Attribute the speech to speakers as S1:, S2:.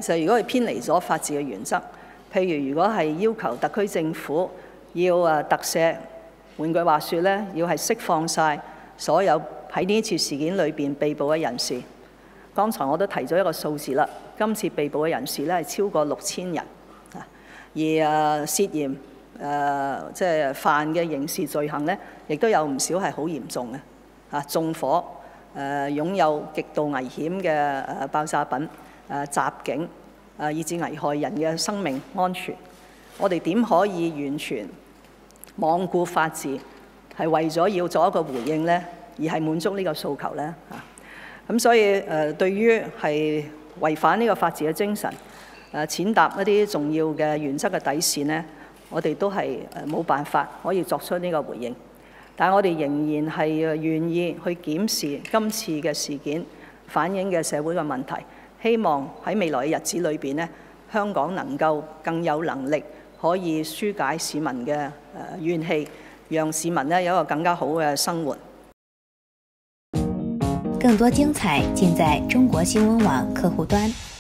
S1: 就如果係偏離咗法治嘅原則，譬如如果係要求特區政府要特赦，換句話說咧，要係釋放晒所有喺呢次事件裏邊被捕嘅人士。剛才我都提咗一個數字啦，今次被捕嘅人士咧係超過6000人，而涉嫌即係犯嘅刑事罪行咧，亦都有唔少係好嚴重嘅，縱火、擁有極度危險嘅爆炸品、襲警，以致危害人嘅生命安全。我哋點可以完全罔顧法治，係為咗要做一個回應呢？而係滿足呢個訴求呢？咁所以對於係違反呢個法治嘅精神，踐踏一啲重要嘅原則嘅底線呢，我哋都係冇辦法可以作出呢個回應。但係我哋仍然係願意去檢視今次嘅事件反映嘅社會嘅問題，希望喺未來嘅日子裏邊呢，香港能夠更有能力可以紓解市民嘅怨氣，讓市民呢有一個更加好嘅生活。
S2: 更多精彩盡在中國新聞網客戶端。